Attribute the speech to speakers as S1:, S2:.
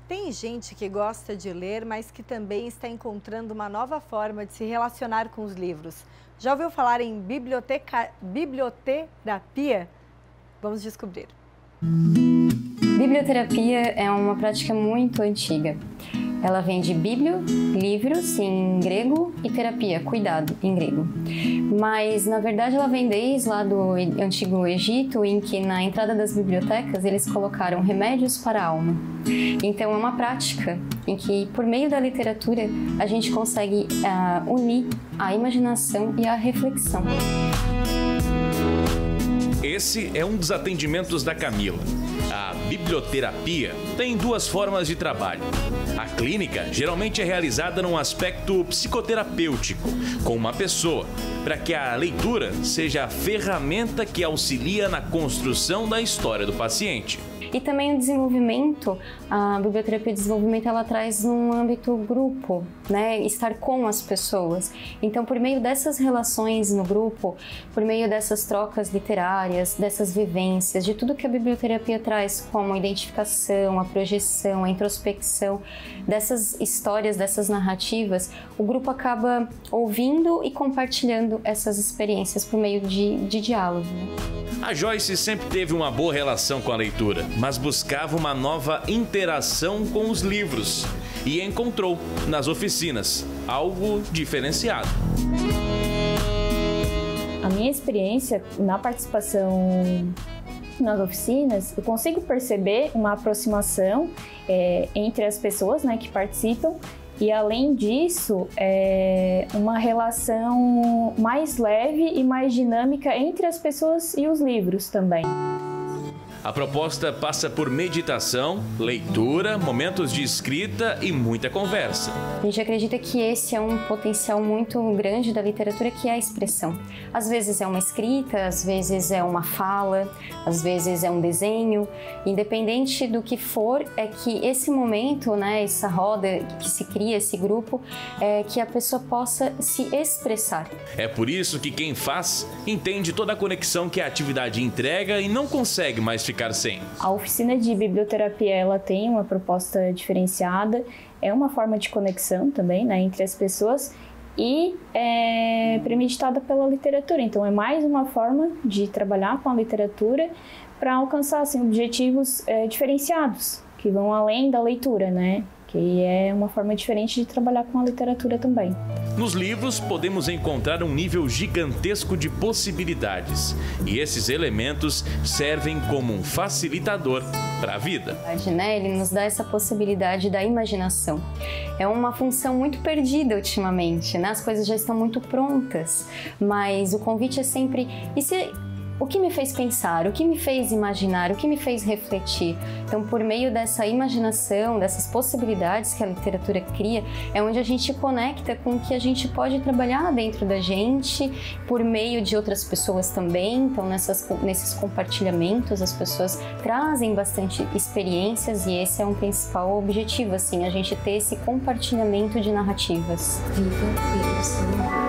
S1: Tem gente que gosta de ler, mas que também está encontrando uma nova forma de se relacionar com os livros. Já ouviu falar em biblioterapia? Vamos descobrir.
S2: Biblioterapia é uma prática muito antiga. Ela vem de biblio, livros em grego, e terapia, cuidado, em grego. Mas, na verdade, ela vem desde lá do Antigo Egito, em que na entrada das bibliotecas eles colocaram remédios para a alma. Então, é uma prática em que, por meio da literatura, a gente consegue unir a imaginação e a reflexão.
S3: Esse é um dos atendimentos da Camila. A biblioterapia tem duas formas de trabalho. A clínica geralmente é realizada num aspecto psicoterapêutico, com uma pessoa, para que a leitura seja a ferramenta que auxilia na construção da história do paciente.
S2: E também o desenvolvimento, a biblioterapia de desenvolvimento, ela traz um âmbito grupo, né? Estar com as pessoas. Então, por meio dessas relações no grupo, por meio dessas trocas literárias, dessas vivências, de tudo que a biblioterapia traz, como a identificação, a projeção, a introspecção, dessas histórias, dessas narrativas, o grupo acaba ouvindo e compartilhando essas experiências por meio de diálogo, né?
S3: A Joyce sempre teve uma boa relação com a leitura, mas buscava uma nova interação com os livros e encontrou nas oficinas algo diferenciado.
S4: A minha experiência na participação nas oficinas, eu consigo perceber uma aproximação entre as pessoas, né, que participam. E, além disso, uma relação mais leve e mais dinâmica entre as pessoas e os livros também.
S3: A proposta passa por meditação, leitura, momentos de escrita e muita conversa.
S2: A gente acredita que esse é um potencial muito grande da literatura, que é a expressão. Às vezes é uma escrita, às vezes é uma fala, às vezes é um desenho. Independente do que for, é que esse momento, né, essa roda que se cria, esse grupo, que a pessoa possa se expressar.
S3: É por isso que quem faz entende toda a conexão que a atividade entrega e não consegue mais ficar sem.
S4: A oficina de biblioterapia, ela tem uma proposta diferenciada, é uma forma de conexão também, né, entre as pessoas, e é premeditada pela literatura. Então é mais uma forma de trabalhar com a literatura para alcançar, assim, objetivos diferenciados, que vão além da leitura, né? Que é uma forma diferente de trabalhar com a literatura também.
S3: Nos livros podemos encontrar um nível gigantesco de possibilidades, e esses elementos servem como um facilitador para a vida.
S2: Ele nos dá essa possibilidade da imaginação. É uma função muito perdida ultimamente, né? As coisas já estão muito prontas, mas o convite é sempre... O que me fez pensar, o que me fez imaginar, o que me fez refletir? Então, por meio dessa imaginação, dessas possibilidades que a literatura cria, é onde a gente conecta com o que a gente pode trabalhar dentro da gente, por meio de outras pessoas também. Então, nesses compartilhamentos, as pessoas trazem bastante experiências, e esse é um principal objetivo, assim, a gente ter esse compartilhamento de narrativas.
S5: Viva pelo seu